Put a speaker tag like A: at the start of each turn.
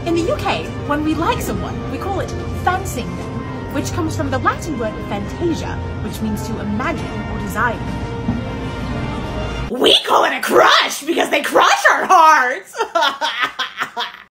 A: In the UK, when we like someone, we call it fancying them, which comes from the Latin word fantasia, which means to imagine or desire. We call it a crush because they crush our hearts!